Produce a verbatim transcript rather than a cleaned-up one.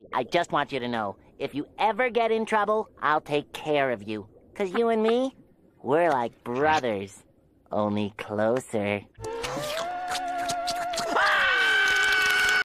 I just want you to know, if you ever get in trouble, I'll take care of you. 'Cause you and me, we're like brothers, only closer.